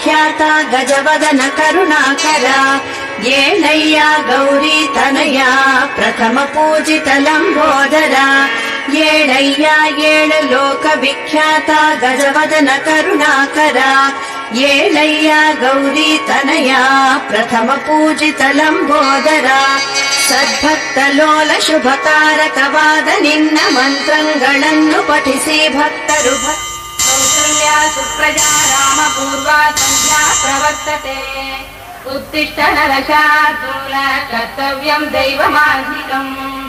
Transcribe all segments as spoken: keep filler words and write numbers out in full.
ವಿಖ್ಯಾತ ಗಜವದನ ಕರುಣಾಕರ ಏಳಯ್ಯ ಗೌರಿ ತನಯ ಪ್ರಥಮ ಪೂಜಿತ ಲಂಬೋದರ ಏಳಯ್ಯ ಏಳು ಲೋಕ ವಿಖ್ಯಾತ ಗಜವದನ ಕರುಣಾಕರ ಏಳಯ್ಯ ಗೌರಿ ತನಯ ಪ್ರಥಮ ಪೂಜಿತ ಲಂಬೋದರ ಸದ್ಭಕ್ತ ಲೋಲ ಶುಭಕಾರಕವಾದ ನಿನ್ನ ಮಂತ್ರಗಳನ್ನು ಪಠಿಸಿ ಭಕ್ತರು ಕೌಸಲ್ಯ ಸುಪ್ರಜಾ ರಾಮ ಪೂರ್ವ ಸಂಧ್ಯಾ ಪ್ರವರ್ತತೆ ಉತ್ತಿಷ್ಠ ನರಶಾರ್ದೂಲ ಕರ್ತವ್ಯಂ ದೈವಮಾಧಿಕಂ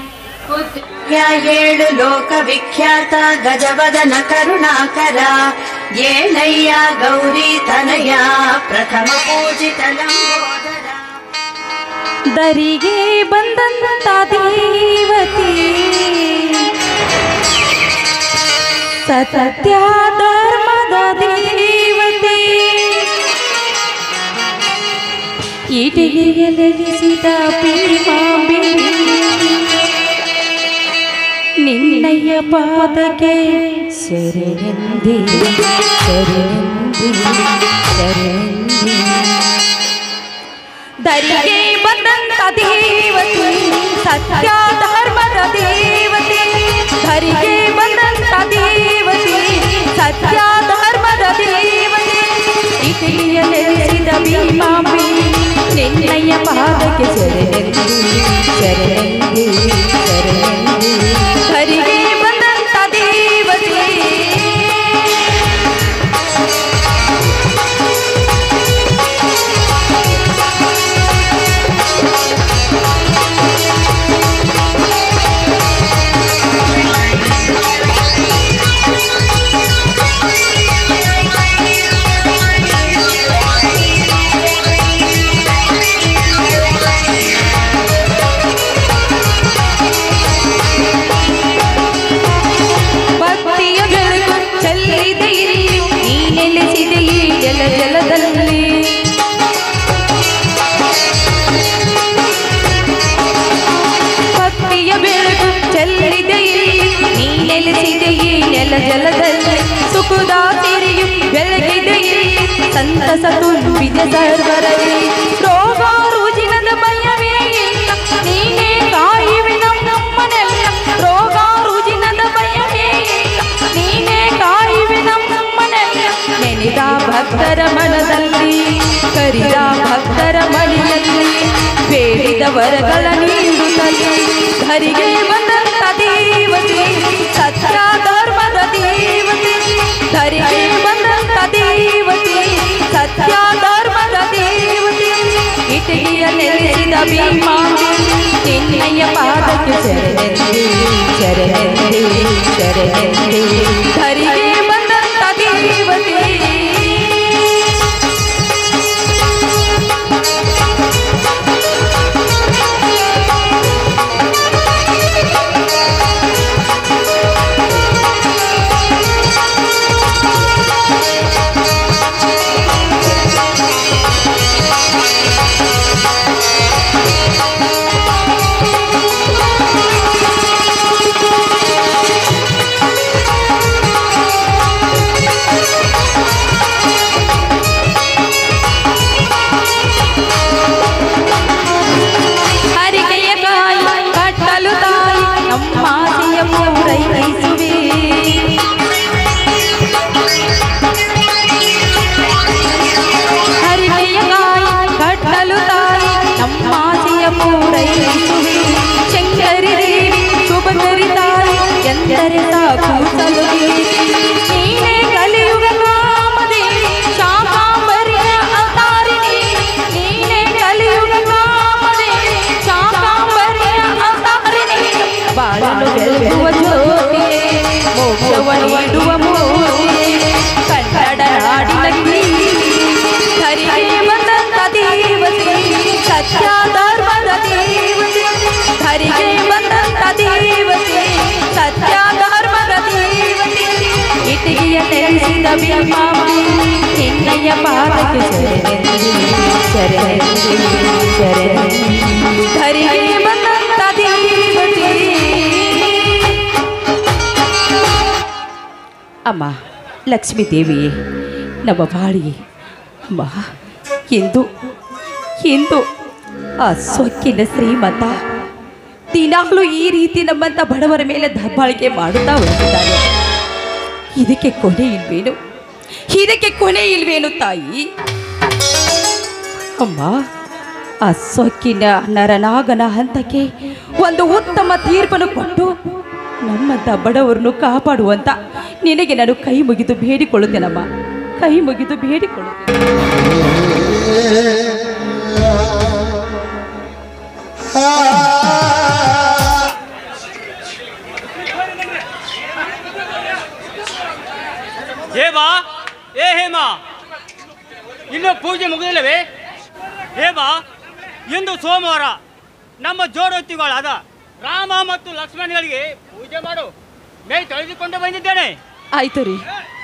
ಏಳು ಲೋಕ ವಿಖ್ಯಾತ ಗಜವದನ ಕರುಣಾಕರ ಏಳಯ್ಯ ಗೌರಿ ತನಯ ಪ್ರಥಮ ಪೂಜಿತ ಲಂಬೋದರ ದರಿಗೆ ಬಂದಂತ ದೇವತೆ ಸತ್ಯ ಧರ್ಮದ ದೇವತೆ ಈಟಿಗೆ ಲಗಿಸಿದ ಭೀಮಾಂಬೆ ನಿನ್ನಯ್ಯ ಪಾದಕ್ಕೆ ಶರಣೆಂದೆ ಶರಣೆಂದೆ ಶರಣೆಂದೆ ದರಿಗೆ ಬಂದಂತ ದೇವತೆ ಸತ್ಯ ಧರ್ಮದ ದೇವತೆ ಧರಿಗೆ ಬಂದಂತ ದೇವತೆ ಸತ್ಯ ಧರ್ಮದ ದೇವತೆ ಇಟಲಿಯ ನೆಲೆಸಿದ ಭೀಮಾಂಬೆ ನಿನ್ನಯ್ಯ ಪಾದಕ್ಕೆ ಶರಣೆಂದೆ ಶರಣೆಂದೆ ಶರಣೆಂದೆ ಧರಿಗೆ ಬಂದಂತ ದೇವತೆ ಜಲದಲ್ಲಿ ಸುಖದ ಸಿರಿಯು ಬೆಳಗಿದೆಯೇ ಸಂತಸ ತುಂಬಿದ ಸರ್ವರಲ್ಲಿ ರೋಗ ರುಜಿನದ ಭಯವೇ ಇಲ್ಲ ನೀನೇ ಕಾಯುವೆ ನಮ್ಮನೆಲ್ಲ ರೋಗ ರುಜಿನದ ಭಯವೇ ಇಲ್ಲ ನೀನೇ ಕಾಯುವೆ ನಮ್ಮನೆಲ್ಲ ನೆನೆದ ಭಕ್ತರ ಮನದಲ್ಲಿ ಕರಿದ ಭಕ್ತರ ಮನೆಯಲ್ಲಿ ಬೇಡಿದ ವರಗಳ ನೀಡುತ್ತಲೇ ಧರಿಗೆ ಬಂದಂತ ದೇವತೆ ಸತ್ಯ ಧರ್ಮದ ದೇವತೆ ಧರಿಗೆ ಬಂದಂತ ದೇವತೆ ಸತ್ಯ ಧರ್ಮದ ದೇವತೆ ಇಟಲಿಯ ನೆಲೆಸಿದ ಭೀಮಾಂಬೆ ನಿನ್ನಯ್ಯ ಪಾದಕ್ಕೆ ಶರಣೆಂದೆ ಶರಣೆಂದೆ ಶರಣೆಂದೆ ಧರಿಗೆ ಬಂದಂತ ದೇವತೆ ನೀನೇ ಕಲಿಯುಗ ಕಾಮದೇವಿ ಶಾಕಾಂಬರಿಯ ಅವತಾರಿಣಿ ನೀನೇ ಕಲಿಯುಗ ಕಾಮದೇವಿ ಶಾಕಾಂಬರಿಯ ಅವತಾರಿಣಿ ಬಾಳಲು ಬೆಳಗುವ ಜ್ಯೋತಿಯೇ ಮೋಕ್ಷವ ನೀಡುವ ಮೂರ್ತಿಯೇ ಕನ್ನಡ ನಾಡಿನಲ್ಲಿ ಧರಿಗೆ ಬಂದಂತ ದೇವತೆ ಸತ್ಯ ಧರ್ಮದ ದೇವತೆ ಧರಿಗೆ ಬಂದಂತ ದೇವತೆ ಸತ್ಯ ಧರ್ಮದ ದೇವತೆ ಇಟಲಿಯ ನೆಲೆಸಿದ ಭೀಮಾಂಬೆ ನಿನ್ನಯ್ಯ ಪಾದಕ್ಕೆ ಶರಣೆಂದೆ ಶರಣೆಂದೆ ಶರಣೆಂದೆ ಧರಿಗೆ ಬಂದಂತ ದೇವತೆ ಅಮ್ಮ ಲಕ್ಷ್ಮೀ ದೇವಿಯೇ ನಮ್ಮ ಬಾಳಿಗೆ ಅಮ್ಮ, ಇಂದು ಇಂದು ಆ ಸೊಕ್ಕಿನ ಶ್ರೀಮಂತ ದಿನಾಗಲೂ ಈ ರೀತಿ ನಮ್ಮಂತ ಬಡವರ ಮೇಲೆ ದಬ್ಬಾಳಿಕೆ ಮಾಡುತ್ತಾ ಹೋಗಿದ್ದಾನೆ. ಇದಕ್ಕೆ ಕೊನೆ ಇಲ್ವೇನು? ಇದಕ್ಕೆ ಕೊನೆ ಇಲ್ವೇನು ತಾಯಿ? ಅಮ್ಮ, ಆ ಸೊಕ್ಕಿನ ನರನಾಗನ ಹಂತಕ್ಕೆ ಒಂದು ಉತ್ತಮ ತೀರ್ಪನ್ನು ಕೊಟ್ಟು ನಮ್ಮಂತ ಬಡವರನ್ನು ಕಾಪಾಡುವಂತ ನಿನಗೆ ನಾನು ಕೈ ಮುಗಿದು ಬೇಡಿಕೊಳ್ಳುತ್ತೇನಮ್ಮ, ಕೈ ಮುಗಿದು ಬೇಡಿಕೊಳ್ಳುತ್ತೇನೆ. ಹೇಮಾ, ಏ ಹೇಮಾ, ಇನ್ನು ಪೂಜೆ ಮುಗಿದಿಲ್ಲವೇ? ಹೇಮಾ, ಇಂದು ಸೋಮವಾರ ನಮ್ಮ ಜೋಡೊತ್ತಿಗಳಾದ ರಾಮ ಮತ್ತು ಲಕ್ಷ್ಮಣಗಳಿಗೆ ಪೂಜೆ ಮಾಡು. ಮೇ ತೊಳೆದುಕೊಂಡು ಬಂದಿದ್ದೇನೆ. ಆಯ್ತು ರೀ.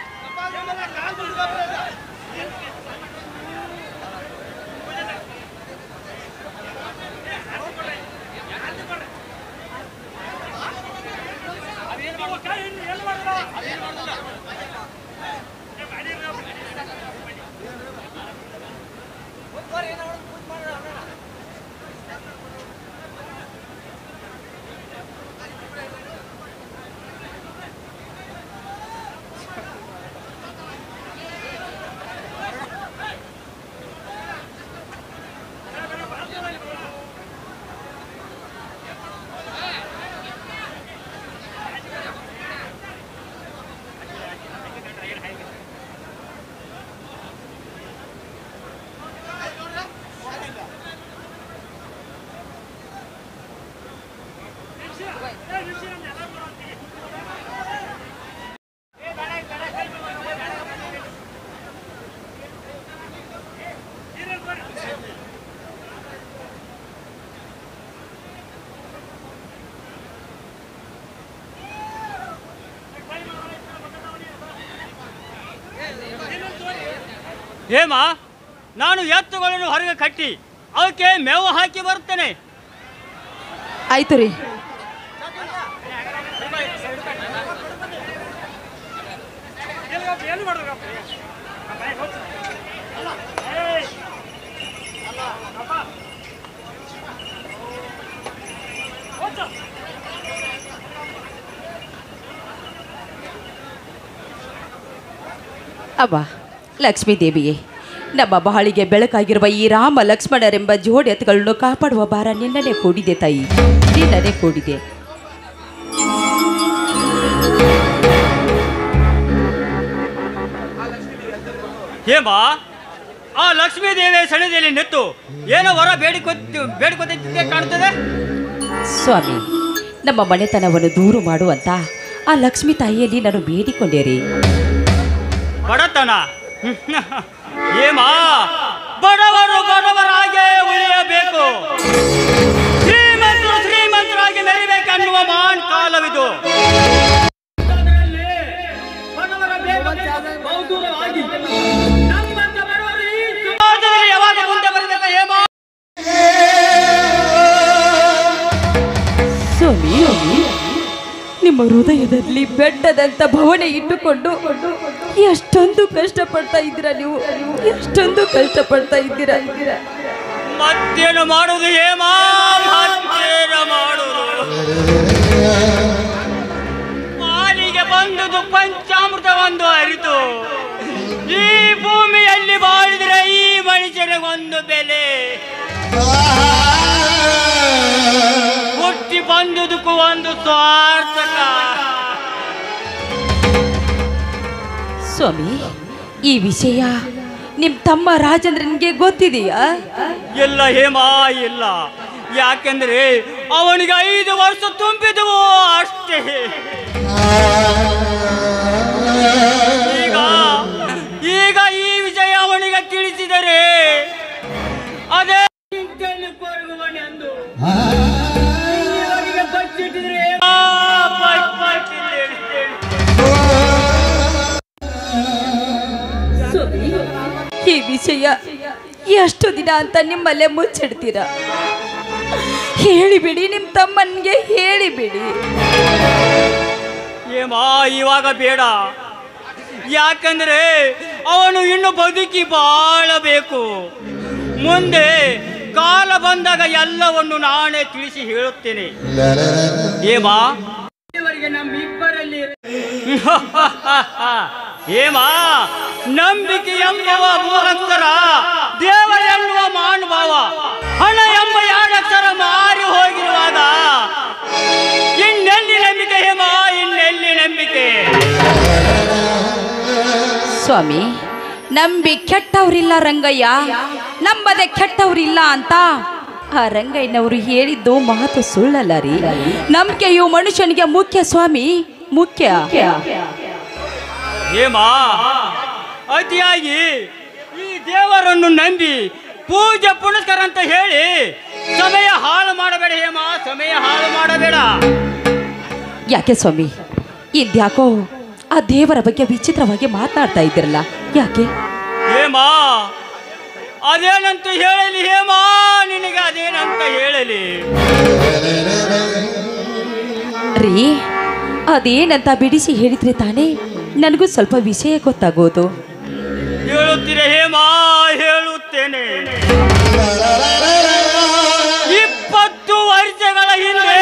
ಹೇಮಾ, ನಾನು ಎತ್ತುಗಳನ್ನು ಹೊರಗೆ ಕಟ್ಟಿ ಅವಕ್ಕೆ ಮೇವು ಹಾಕಿ ಬರುತ್ತೇನೆ. ಆಯ್ತು ರೀ. ಅಬ್ಬ ಲಕ್ಷ್ಮೀ ದೇವಿಯೇ, ನಮ್ಮ ಬಾಳಿಗೆ ಬೆಳಕಾಗಿರುವ ಈ ರಾಮ ಲಕ್ಷ್ಮಣರೆಂಬ ಜೋಡಿ ಎತ್ತುಗಳನ್ನು ಕಾಪಾಡುವ ಭಾರ ನಿನ್ನನೆ ಕೂಡಿದೆ ತಾಯಿ, ನಿನ್ನನೆ ಕೂಡಿದೆ. ಹೇಮಾ, ಆ ಲಕ್ಷ್ಮೀ ದೇವಿಯ ಸನ್ನಿಧಿಯಲ್ಲಿ ನಿಂತು ಏನೋ ವರ ಬೇಡಿಕೊತ್ತು ಬೇಡಿಕೊತ್ತಿದ್ದೆ ಕಾಣ್ತದೆ. ಸ್ವಾಮಿ, ನಮ್ಮ ಮನೆತನವನ್ನು ದೂರು ಮಾಡುವಂತ ಆ ಲಕ್ಷ್ಮೀ ತಾಯಿಯಲ್ಲಿ ನಾನು ಬೇಡಿಕೊಂಡೇರಿ. ಬಡತನ ಹೇಮಾ, ಬಡವರು ಬಡವರಾಗೆ ಉಳಿಯಬೇಕು, ಶ್ರೀಮಂತರು ಶ್ರೀಮಂತರಾಗಿ ಮೆರಿಬೇಕನ್ನುವ ಮಾನ್ ಕಾಲವಿದು. ಯಾವಾಗ ಮುಂದೆ ಬರಬೇಕು ಹೇಮಾ? ಸ್ವಾಮಿ, ನಿಮ್ಮ ಹೃದಯದಲ್ಲಿ ಬೆಟ್ಟದಂತ ಭವನ ಇಟ್ಟುಕೊಂಡು ಎಷ್ಟೊಂದು ಕಷ್ಟಪಡ್ತಾ ಇದ್ದೀರಾ ನೀವು, ಎಷ್ಟೊಂದು ಕಷ್ಟಪಡ್ತಾ ಇದ್ದೀರಾ. ಮತ್ತೇನು ಮಾಡುವುದು ಹೇಮಾ, ಮತ್ತೇನು ಮಾಡುವುದು? ಮಾಲಿಗೆ ಬಂದುದು ಪಂಚಾಮೃತ ಒಂದು ಅರಿತು, ಈ ಭೂಮಿಯಲ್ಲಿ ಬಾಳಿದ್ರೆ ಈ ಮನುಷ್ಯನಿಗೊಂದು ಬೆಲೆ, ಹುಟ್ಟಿ ಬಂದುದಕ್ಕೂ ಒಂದು ಸ್ವಾರ್ಥಕ. ಸ್ವಾಮಿ, ಈ ವಿಷಯ ನಿಮ್ ತಮ್ಮ ರಾಜೇಂದ್ರನಿಗೆ ಗೊತ್ತಿದೆಯಾ? ಇಲ್ಲ ಹೇಮಾ, ಇಲ್ಲ. ಯಾಕೆಂದ್ರೆ ಅವನಿಗೆ ಐದು ವರ್ಷ ತುಂಬಿದವು ಅಷ್ಟೇ. ಈಗ ಈಗ ಈ ವಿಷಯ ಅವನಿಗೆ ತಿಳಿಸಿದರೆ ಅದೇ ಈ ವಿಷಯ ಎಷ್ಟು ದಿನ ಅಂತ ನಿಮ್ಮಲ್ಲೇ ಮುಚ್ಚಿಡ್ತೀರಾ? ಹೇಳಿಬಿಡಿ, ನಿಮ್ಮ ತಮ್ಮನಿಗೆ ಹೇಳಿಬಿಡಿ. ಏಮಾ, ಇವಾಗ ಬೇಡ. ಯಾಕಂದ್ರೆ ಅವನು ಇನ್ನು ಬದುಕಿ ಬಾಳಬೇಕು. ಮುಂದೆ ಕಾಲ ಬಂದಾಗ ಎಲ್ಲವನ್ನು ನಾನೇ ತಿಳಿಸಿ ಹೇಳುತ್ತೇನೆ. ಏಮಾ ನಮ್ಮಿಬ್ಬರಲ್ಲಿ ಏಮಾ ನಂಬಿಕೆ ಎಂಬುವ ಮೂರಕ್ಷರ, ದೇವ ಎನ್ನುವ ಮಾನುಭಾವ, ಹಣ ಎಂಬ ಎರಡಕ್ಷರ ಮಾರಿ ಹೋಗಿರುವಾಗ ಇನ್ನೆಲ್ಲಿ ನಂಬಿಕೆ ಹೇಮಾ, ಇನ್ನೆಲ್ಲಿ ನಂಬಿಕೆ? ಸ್ವಾಮಿ, ನಂಬಿ ಕೆಟ್ಟವ್ರಿಲ್ಲ ರಂಗಯ್ಯ, ನಂಬದೆ ಕೆಟ್ಟವ್ರಿಲ್ಲ ಅಂತ ಆ ರಂಗಯ್ಯನವರು ಹೇಳಿದ್ದು ಮಾತು ಸುಳ್ಳಲ್ಲ ರೀ. ನಂಬಿಕೆಯು ಮನುಷ್ಯನಿಗೆ ಮುಖ್ಯ ಸ್ವಾಮಿ, ಮುಖ್ಯ. ಹೇಮಾ, ಅತಿಯಾಗಿ ಈ ದೇವರನ್ನು ನಂಬಿ ಪೂಜೆ ಪುನಸ್ಕಾರ ಅಂತ ಹೇಳಿ ಸಮಯ ಹಾಳು ಮಾಡಬೇಡ ಹೇಮಾ, ಸಮಯ ಹಾಳು ಮಾಡಬೇಡ. ಯಾಕೆ ಸ್ವಾಮಿ, ಇದ್ಯಾಕೋ ಆ ದೇವರ ಬಗ್ಗೆ ವಿಚಿತ್ರವಾಗಿ ಮಾತನಾಡ್ತಾ ಇದ್ದೀರಲ್ಲ, ಯಾಕೆ? ಹೇಮಾ, ಅದೇನಂತ ಹೇಳಲಿ ಹೇಮಾ, ನಿನಗೆ ಅದೇನಂತ ಹೇಳಲಿ ರೀ? ಅದೇನಂತ ಬಿಡಿಸಿ ಹೇಳಿದ್ರೆ ತಾನೇ ನನಗೂ ಸ್ವಲ್ಪ ವಿಷಯ ಗೊತ್ತಾಗೋದು. ಹೇಳುತ್ತೀರ ಹೇಮಾ, ಹೇಳುತ್ತೇನೆ. ಇಪ್ಪತ್ತು ವರ್ಷಗಳ ಹಿಂದೆ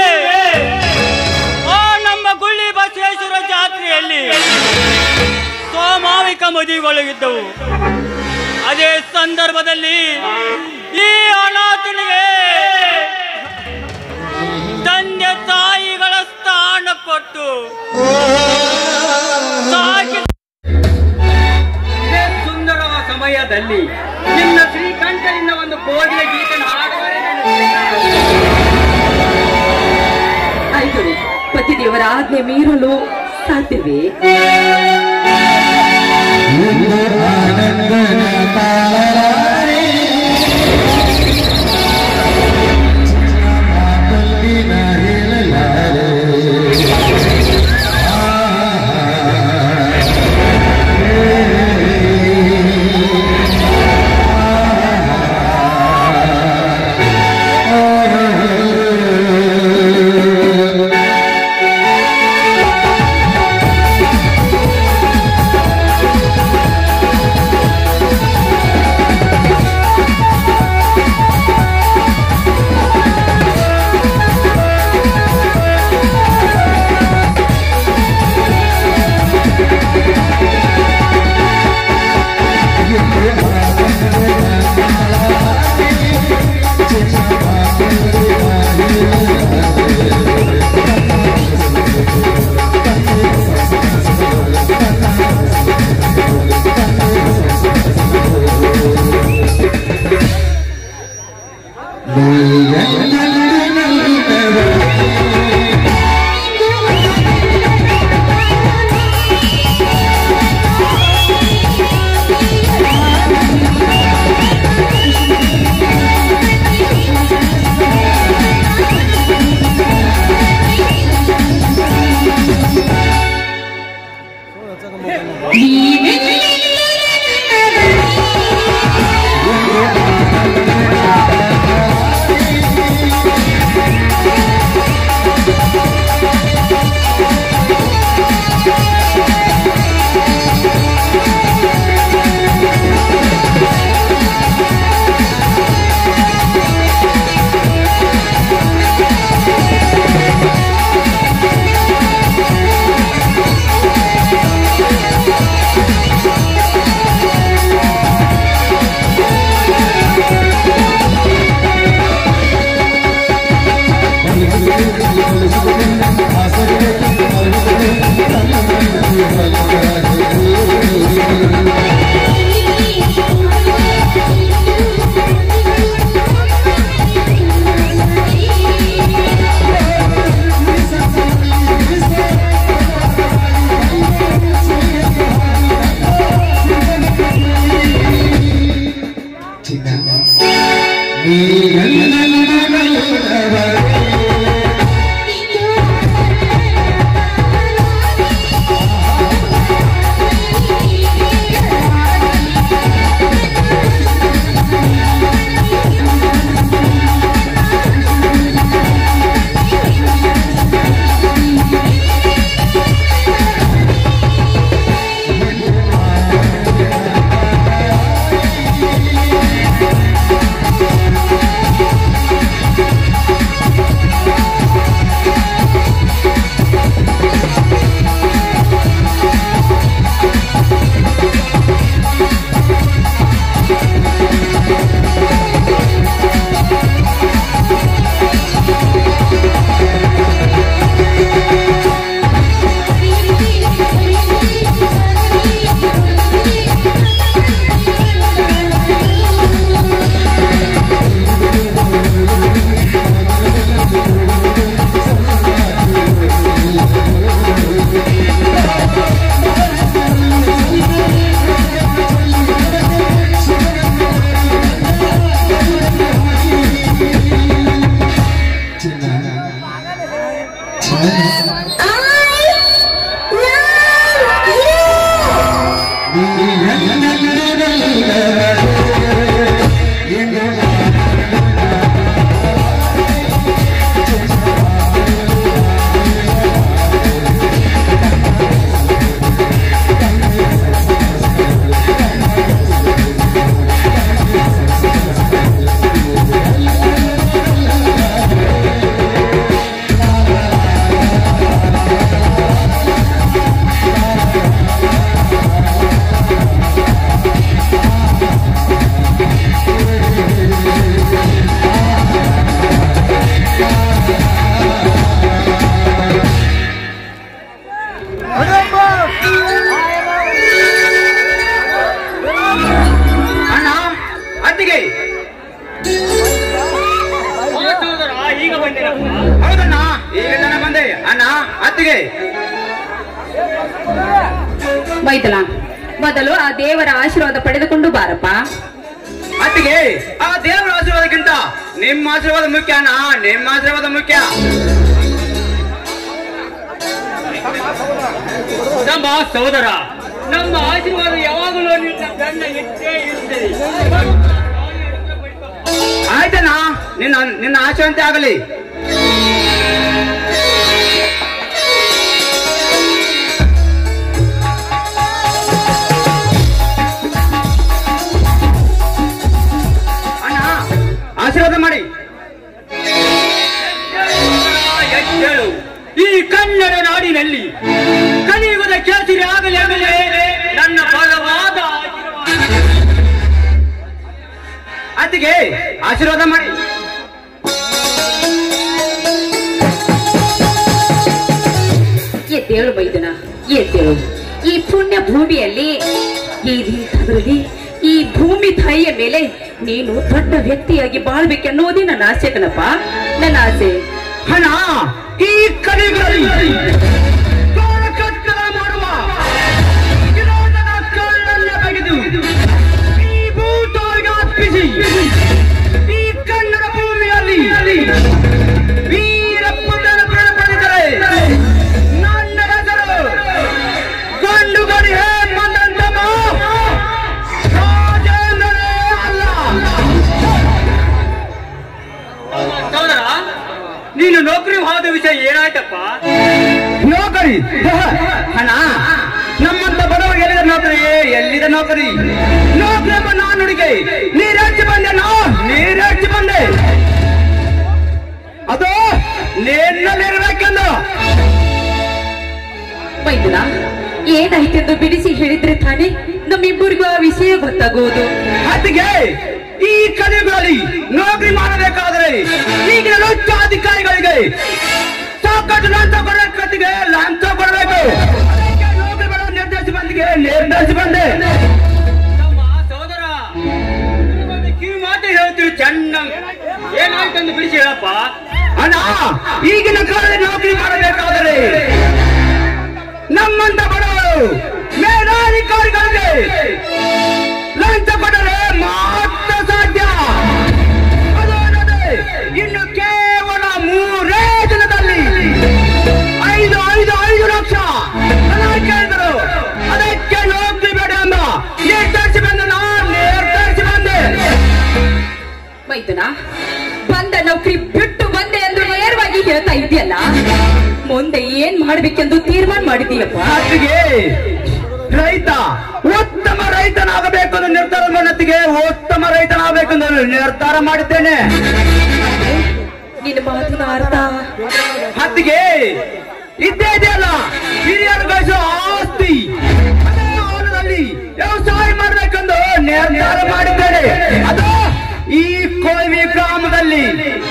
ಆ ನಮ್ಮ ಗುಳ್ಳಿ ಬಸವೇಶ್ವರ ಜಾತ್ರೆಯಲ್ಲಿ ಸ್ವಾಭಾವಿಕ ಮದುವೆಗಳಿದ್ದವು. ಅದೇ ಸಂದರ್ಭದಲ್ಲಿ ಈ ಅನಾಥನಿಗೆ ತಂದೆ ತಾಯಿಗಳ ಸ್ಥಾನ ಕೊಟ್ಟು ಸಾಕಿ ಸುಂದರವ ಸಮಯದಲ್ಲಿ ನಿನ್ನ ಶ್ರೀಕಂಠನಿಂದ ಒಂದು ಕೋಗಿಲೆ ಗೀತನ ಆಯ್ತು ರೀ, ಪತಿದೇವರ ಆಜ್ಞೆ ಮೀರಲು ಸಾಧ್ಯವೇ? ಅತ್ತಿಗೆ ಮೈದಲ ಮೊದಲು ಆ ದೇವರ ಆಶೀರ್ವಾದ ಪಡೆದುಕೊಂಡು ಬಾರಪ್ಪ. ಅತ್ತಿಗೆ ಆ ದೇವರ ಆಶೀರ್ವಾದಕ್ಕಿಂತ ನಿಮ್ಮ ಆಶೀರ್ವಾದ ಮುಖ್ಯನಾ? ನಿಮ್ಮ ಆಶೀರ್ವಾದ ಮುಖ್ಯ. ನಮ್ಮ ಸಹೋದರ, ನಮ್ಮ ಆಶೀರ್ವಾದ ಯಾವಾಗಲೂ ನಿನ್ನ ಬೆನ್ನ ಇಟ್ಟೇ ಇರುತ್ತದೆ. ಆಯ್ತನಾ, ನಿನ್ನ ನಿನ್ನ ಆಶೀರ್ವಾದ ಆಗಲಿ. ಅಣ್ಣ ಆಶೀರ್ವಾದ ಮಾಡಿ. ಎದ್ದೇಳು. ಈ ಕನ್ನಡ ನಾಡಿನಲ್ಲಿ ಕಲಿಯುಗದ ಕೇಸರಿ ಆಗಲಿ ಆಗಲೇ ನನ್ನ ಬಲವಾದ ಅತ್ತಿಗೆ ಆಶೀರ್ವಾದ ಮಾಡಿ. ಎದ್ದೇಳು ಮೈದನ, ಎದ್ದೇಳು. ಈ ಪುಣ್ಯ ಭೂಮಿಯಲ್ಲಿ ಈ ರೀತಿಯಲ್ಲಿ ಈ ಭೂಮಿ ತಾಯಿಯ ಮೇಲೆ ನೀನು ದೊಡ್ಡ ವ್ಯಕ್ತಿಯಾಗಿ ಬಾಳ್ಬೇಕೆನ್ನುವುದೇ ನನ್ನ ಆಸೆ ಕಣಪ್ಪ, ನನ್ನ ಆಸೆ. ಹಣ ಈ ಕಲಿಗಳಲ್ಲಿ ಕತ್ತಲ ಮಾಡುವ ವಿರೋಧದ ಕಳ್ಳನ್ನ ಬಗೆದು ಈ ಭೂತೋರಿಗೆ ಅರ್ಪಿಸಿ ಈ ಕನ್ನಡ ಭೂಮಿಯಲ್ಲಿ ವೀರಪ್ಪನ ಪ್ರಾಣ ಪಡೆದರೆ ನನ್ನ ಹೆಸರು ಗಂಡು ಗಡಿ ಹೇಮಂತಮ್ಮ ರಾಜೇಂದ್ರನೇ ಅಲ್ಲ. ಸಹೋದರ, ನೀನು ನೌಕರಿ ಹೋದ ವಿಷಯ ಏನಾಯ್ತಪ್ಪ? ನೌಕರಿ ಹಣ ನಮ್ಮಂತ ಬಡವರಿಗೆ ಎಲ್ಲಿದ ನೌಕರಿ? ಎಲ್ಲಿದ ನೌಕರಿ? ನೌಕರಿ ಎಂಬ ನಾನು ನುಡಿಗೆ ನೀರಾಚಿ ಬಂದೆ, ನಾ ನೀರಾಚಿ ಬಂದೆ. ಅದು ನಿನ್ನಲ್ಲಿರಬೇಕೆಂದು. ಮೈದನ, ಏನಾಯ್ತೆಂದು ಬಿಡಿಸಿ ಹೇಳಿದ್ರೆ ತಾನೇ ನಮ್ಮಿಬ್ಬರಿಗೂ ಆ ವಿಷಯ ಗೊತ್ತಾಗುವುದು. ಅತ್ತಿಗೆ ಈ ಕಲಿಗಳಲ್ಲಿ ನೌಕರಿ ಮಾಡಬೇಕಾದರೆ ಈಗಿನ ಲಂಚ ಅಧಿಕಾರಿಗಳಿಗೆ ಸಾಕಷ್ಟು ಲಂಚ ಕೊಡಬೇಕು. ಕತ್ತಿಗೆ ಲಂಚ ಕೊಡಬೇಕು. ನೌಕರಿ ಮಾಡೋ ನಿರ್ದೇಶ ಬಂದಿಗೆ ನಿರ್ದೇಶ ಬಂದೆ. ನಮ್ಮ ಸಹೋದರ, ಒಂದು ಕಿವಿ ಮಾತು ಹೇಳ್ತೀವಿ ಚೆನ್ನಾಗಿ. ಏನಾಯ್ತಂದು ಬಿಡಿಸಿ ಹೇಳಪ್ಪ. ಅಣ್ಣ, ಈಗಿನ ಕಾಲದಲ್ಲಿ ನೌಕರಿ ಮಾಡಬೇಕಾದರೆ ನಮ್ಮಂತ ಬಡವರು ಮೇಲಾಧಿಕಾರಿಗಳಿಗೆ ಲಂಚ ಕೊಡಲು ಮಾತ್ರ ಸಾಧ್ಯ. ಅದಲ್ಲದೆ ಇನ್ನು ಕೇವಲ ಮೂರೇ ದಿನದಲ್ಲಿ ಐದು ಐದು ಐದು ಲಕ್ಷ ಹಣ ಕೇಳಿದರು. ಅದಕ್ಕೆ ನೌಕರಿ ಬೇಡ ಎಂಬ ನಿರ್ಧರಿಸಿ ಬಂದ ನಾನು ನಿರ್ಧರಿಸಿ ಬಂದೆ. ಮೈದನ, ಬಂದ ನೌಕರಿ ಬಿಟ್ಟು ಬಂದೆ ಎಂದು ನೇರವಾಗಿ ಹೇಳ್ತಾ ಇದೆಯಲ್ಲ, ಮುಂದೆ ಏನ್ ಮಾಡ್ಬೇಕೆಂದು ತೀರ್ಮಾನ ಮಾಡಿದೀಯಪ್ಪ? ಅತ್ತಿಗೆ ರೈತ ಉತ್ತಮ ರೈತನಾಗಬೇಕು ಎಂದು ನಿರ್ಧಾರ ಮಾಡತ್ತಿಗೆ ಉತ್ತಮ ರೈತನಾಗಬೇಕು ಎಂದು ನಿರ್ಧಾರ ಮಾಡಿದ್ದೇನೆ. ನಿನ್ನ ಮಾತಿನ ಅರ್ಥ? ಅತ್ತಿಗೆ ಇದ್ದೇ ಇದೆಯಲ್ಲ ಹಿರಿಯರು ಗಳಿಸುವ ಆಸ್ತಿ, ಅದೇ ಹೊಲದಲ್ಲಿ ವ್ಯವಸಾಯ ಮಾಡಬೇಕೆಂದು ನಿರ್ಧಾರ ಮಾಡಿದ್ದೇನೆ. ಅದು ಈ ಕೊಳವಿ ಗ್ರಾಮದಲ್ಲಿ.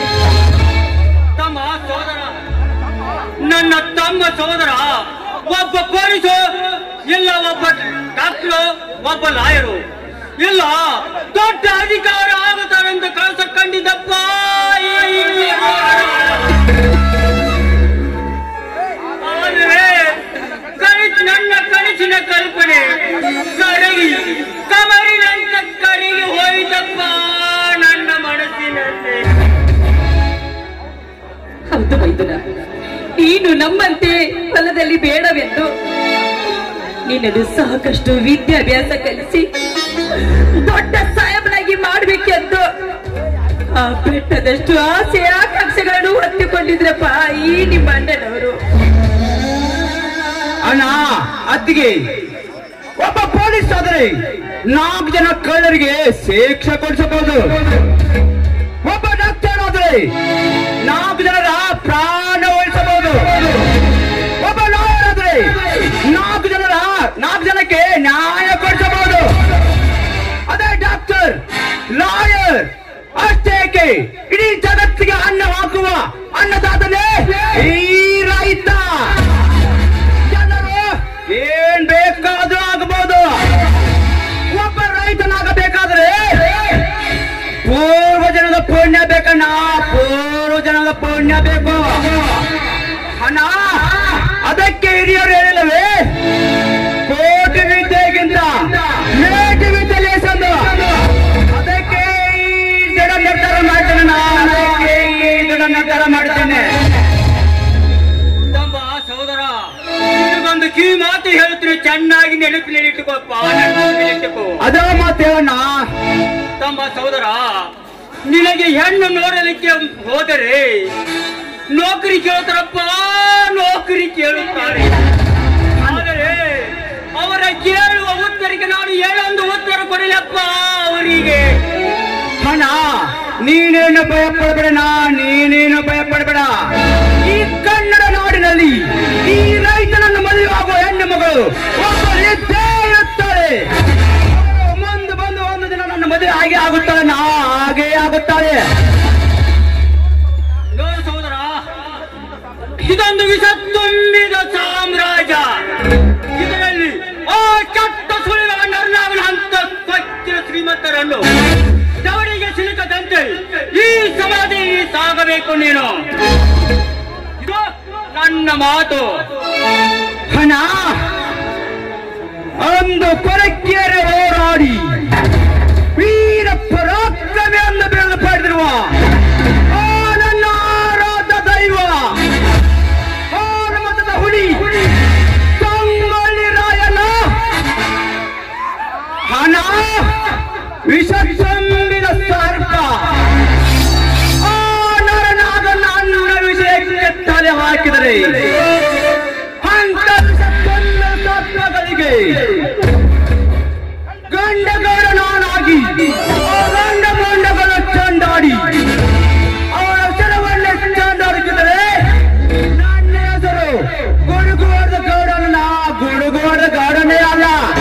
ತಮ್ಮ ಸಹೋದರ, ನನ್ನ ತಮ್ಮ ಸಹೋದರ ಒಬ್ಬ ಪೊಲೀಸು ಇಲ್ಲ, ಒಬ್ಬ ಡಾಕ್ಟರು, ಒಬ್ಬ ಲಾಯರು ಇಲ್ಲ, ದೊಡ್ಡ ಅಧಿಕಾರ ಆಗುತ್ತಾರಂತ ಕನಸ ಕಂಡಿದ್ದಪ್ಪ. ಆದರೆ ಕನಸು, ನನ್ನ ಕನಸಿನ ಕಲ್ಪನೆ ಕರಗಿ ಕಮರಿನಂತ ಕರಿಗೆ ಹೋಯಿತಪ್ಪ ನನ್ನ ಮನಸ್ಸಿನಲ್ಲಿ. ಹೌದು ಮೈದುನ, ನೀನು ನಮ್ಮಂತೆ ಹೊಲದಲ್ಲಿ ಬೇಡವೆಂದು ನಿನ್ನನ್ನು ಸಾಕಷ್ಟು ವಿದ್ಯಾಭ್ಯಾಸ ಕಲಿಸಿ ದೊಡ್ಡ ಸಾಹೇಬನಾಗಿ ಮಾಡಬೇಕೆಂದು ಆ ಬೆಟ್ಟದಷ್ಟು ಆಸೆ ಆಕಾಂಕ್ಷೆಗಳನ್ನು ಹೊತ್ತುಕೊಂಡಿದ್ರಪ್ಪ ಈ ನಿಮ್ಮ ಅಣ್ಣನವರು. ಅಣ್ಣ, ಅತ್ತಿಗೆ ಒಬ್ಬ ಪೊಲೀಸ್ ಆದರೆ ನಾಲ್ಕು ಜನ ಕಳ್ಳರಿಗೆ ಶಿಕ್ಷೆ ಕೊಡಿಸಬಹುದು. ಒಬ್ಬ ಡಾಕ್ಟರ್ ಆದರೆ ನಾಲ್ಕು ಜನರ ಪ್ರಾಣ ಉಳಿಸಬಹುದು. ಒಬ್ಬ ಲಾಯರ್ ಆದರೆ ನಾಲ್ಕು ಜನರ ನಾಲ್ಕು ಜನಕ್ಕೆ ನ್ಯಾಯ ಕೊಡಿಸಬಹುದು. ಅದೇ ಡಾಕ್ಟರ್, ಲಾಯರ್ ಅಷ್ಟೇಕೆ ಇಡೀ ಜಗತ್ತಿಗೆ ಅನ್ನ ಹಾಕುವ ಅನ್ನದಾತನೇ ಈ ರೈತ. ಜನರು ಏನ್ ಬೇಕಾದ್ರೂ ಆಗಬಹುದು. ಒಬ್ಬ ರೈತನಾಗಬೇಕಾದ್ರೆ ಪೂರ್ವ ಜನದ ಪುಣ್ಯ ಬೇಕಣ್ಣ, ಪೂರ್ವ ಜನದ ಪುಣ್ಯ ಬೇಕು. ಅಣ್ಣ, ಅದಕ್ಕೆ ಹಿರಿಯರು ಹೇಳಿಲ್ಲವೇ, ಕೋಟಿ ವಿದ್ಯೆಗಿಂತ ಮೇಟಿ ವಿದ್ಯೆ ಲೇಸಂದು. ಅದಕ್ಕೆ ಈ ದೃಢ ನಿರ್ಧಾರ ಮಾಡ್ತೇನೆ ನಾನು, ಈ ದೃಢ ನಿರ್ಧಾರ ಮಾಡ್ತೇನೆ. ತಮ್ಮ ಸಹೋದರ, ನಿನಗೊಂದು ಕಿವಿ ಮಾತು ಹೇಳ್ತೀನಿ, ಚೆನ್ನಾಗಿ ನೆನಪಿನಲ್ಲಿ ಇಟ್ಟುಕೋಪ್ಪ, ನೆನಪಿನಲ್ಲಿ ಇಟ್ಟುಕೋ. ಅದ ಮಾತು ಹೇಳಣ್ಣ. ತಮ್ಮ ಸಹೋದರ, ನಿನಗೆ ಹೆಣ್ಣು ನೋಡಲಿಕ್ಕೆ ಹೋದರೆ ನೌಕರಿ ಕೇಳ್ತಾರಪ್ಪ, ನೌಕರಿ ಕೇಳುತ್ತಾರೆ. ಆದರೆ ಅವರ ಕೇಳುವ ಉತ್ತರಕ್ಕೆ ನಾನು ಏನೊಂದು ಉತ್ತರ ಕೊಡಲಪ್ಪ ಅವರಿಗೆ. ಹಣ ನೀನೇನು ಭಯ ಪಡಬೇಡ, ನಾ ನೀನೇನು ಭಯ ಪಡಬೇಡ. ಈ ಕನ್ನಡ ನಾಡಿನಲ್ಲಿ ಈ ರೈತನನ್ನು ಮದುವೆ ಆಗುವ ಹೆಣ್ಣು ಮಗಳು ಒಬ್ಬರು ಇದ್ದೇ ಇರುತ್ತಾಳೆ. ಮುಂದೆ ಬಂದು ಒಂದು ದಿನ ನನ್ನ ಮದುವೆ ಹಾಗೆ ಆಗುತ್ತಾಳೆ, ನಾ ಹಾಗೆ ಆಗುತ್ತಾಳೆ. ನೋಡು ಸಹೋದರ, ಇದೊಂದು ವಿಷ ತುಂಬಿದ ಸಾಮ್ರಾಜ್ಯ. ಇದರಲ್ಲಿ ಆ ಕೆಟ್ಟ ಸುಳಿಗಳ ನರ್ನಾಗನ ಹಂತ ಸ್ವಚ್ಛ ಶ್ರೀಮಂತರನ್ನು ದವಡಿಗೆ ಸಿಲುಕದಂತೆ ಈ ಸಮಾಧಿ ಸಾಗಬೇಕು ನೀನು. ಇದು ನನ್ನ ಮಾತು. ಹಣ ಒಂದು ಕೊರಕೆರೆ ಹೋರಾಡಿ ವೀರ ಪರಾಕ್ರಮಿ ಎಂದು ಬೆಳೆದು ಪಡೆದಿರುವ ಆ ನನ್ನ ಆರಾಧ ದೈವ ಮತದ ಹುಡಿ ಸಂಗೊಳ್ಳಿ ರಾಯನ ಹಣ ವಿಷ ತುಂಬಿದ ಸರ್ಪ ಆ ನರನಾಗ ನನ್ನ ವಿಷಯಕ್ಕೆ ತಲೆ ಹಾಕಿದರೆ ಅಂತ ಸತ್ವಗಳಿಗೆ ಗಂಡಗೌಡ ನಾನಾಗಿ ಗಂಡ ಗಂಡಗಳು ಚಂಡಾಡಿ ಅವರ ಹೆಸರವನ್ನೇ ಚಂಡಾಡುತ್ತಿದ್ದರೆ ನನ್ನ ಹೆಸರು ಗುಡುಗುವಾದ ಗೌಡನ, ಗುಡುಗುವಾದ ಗೌಡನೇ ಅಲ್ಲ.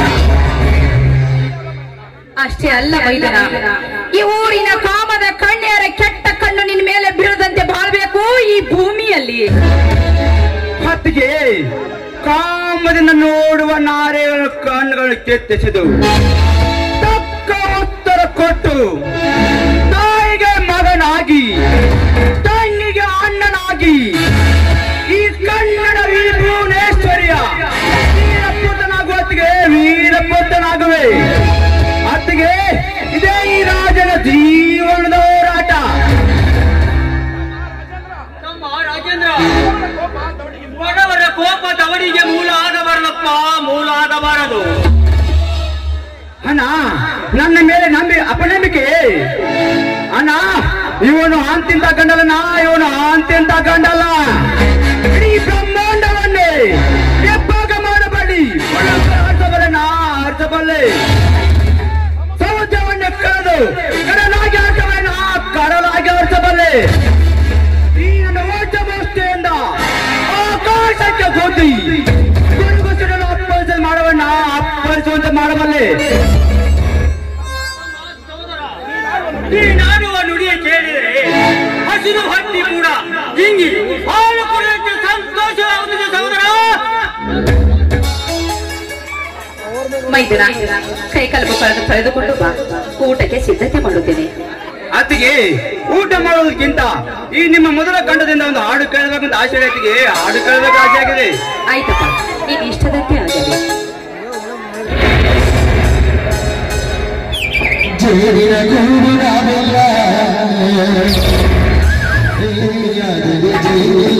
ಅಷ್ಟೇ ಅಲ್ಲ ಮೈದನ, ಈ ಊರಿನ ಕಾಮದ ಕಣ್ಣಿಯರ ಕೆಟ್ಟ ಕಣ್ಣು ನಿನ್ನ ಮೇಲೆ ಬೀಳದಂತೆ ಬಾಳ್ಬೇಕು ಈ ಭೂಮಿಯಲ್ಲಿ. ಹೊತ್ತಿಗೆ ಕಾಮದಿಂದ ನೋಡುವ ನಾರೆಗಳ ಕಣ್ಣುಗಳು ಕೆತ್ತಿಸಿದು ತಕ್ಕ ಉತ್ತರ ಕೊಟ್ಟು ತಾಯಿಗೆ ಮಗನಾಗಿ ತಂಗಿಗೆ ಅಣ್ಣನಾಗಿ ಈ ಕನ್ನಡ ವೀರಭುವನೇಶ್ವರಿಯ ವೀರಪುತ್ರನಾಗುವತ್ತಿಗೆ ವೀರಪುತ್ರನಾಗುವೆ. ಅತ್ತಿಗೆ ಇದೇ ಈ ರಾಜನ ಜೀವನದ ಹೋರಾಟ. ತಮ್ಮ ರಾಜೇಂದ್ರ, ಬಡವರ ಕೋಪ ದವಡಿಗೆ ಮೂಲ ಆಗಬಾರದಪ್ಪ, ಮೂಲ ಆಗಬಾರದು. ಅಣ್ಣ ನನ್ನ ಮೇಲೆ ನಂಬಿ ಅಪನಂಬಿಕೆ. ಅಣ್ಣ ಇವನು ಅಂತಿಂತ ಗಂಡಲ್ಲ, ಇವನು ಅಂತಿಂತ ಗಂಡಲ್ಲ. ಇಡೀ ಬ್ರಹ್ಮಾಂಡವನ್ನೇ ಹೆಬ್ಬಾಗ ಮಾಡಬೇಡಿ, ಅರ್ಥಬಲ್ಲೆ ನಾ ಅರ್ಥಬಲ್ಲೆ. ಸಮುದ್ರವನ್ನೇ ಕಳೆದು ಕಡಲಾಗಿ ಅರ್ಥವೇ ನಾ ಕಡಲಾಗಿ ಅರ್ಥಬಲ್ಲೆ. ಈ ನನ್ನ ಓಟಮೋಷ್ಠೆಯಿಂದ ಆಕಾಶಕ್ಕೆ ಹೋಗಿ ಗುರುಗುಸಿಡಲು ಅಪ್ಪಳಿಸ ಮಾಡುವಣ್ಣ, ಅಪ್ಪಳಿಸುವಂತೆ ಮಾಡಬಲ್ಲೆ. ಈ ನಾಡುವ ನುಡಿಯ ಕೇಳಿದರೆ ಹಸಿರು ಹಟ್ಟಿ ಕೂಡ ಹಿಂಗಿ ಹಾಲು ಕುಡಿಯಕ್ಕೆ ಸಂತೋಷವಾಗುತ್ತದೆ ಸಹೋದರ. ಮೈದನ, ಕೈ ಕಲಬುಗಳನ್ನು ಕಳೆದುಕೊಂಡು ಬಾ, ಊಟಕ್ಕೆ ಸಿದ್ಧತೆ ಮಾಡುತ್ತೇನೆ. ಅತ್ತಿಗೆ ಊಟ ಮಾಡೋದಕ್ಕಿಂತ ಈ ನಿಮ್ಮ ಮೊದಲ ಕಂಡದಿಂದ ಒಂದು ಹಾಡು ಕೇಳಬೇಕಂತ ಆಸೆ ಅತ್ತಿಗೆ, ಹಾಡು ಕೇಳಬೇಕು ಆಸೆ ಆಗಿದೆ. ಆಯ್ತಪ್ಪ, ನೀನು ಇಷ್ಟದಂತೆ ಆಗಲಿ. ಜೇಡಿನ ಗೂಡು ನಾವೆಲ್ಲ ಜೀವಿಲ್ಲ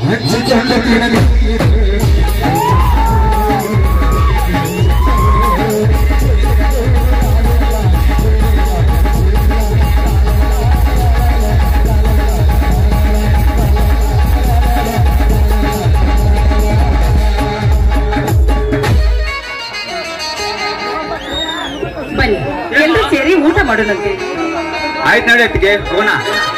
ಹಂಚಿಕೊಂಡ ತಿನ್ನಲಿ ಬನ್ನಿ ಎಲ್ಲರೂ ಸೇರಿ ಊಟ ಮಾಡೋಣಂತೆ. ಆಯ್ತು ನೋಡಿ, ಹೋಗೋಣ.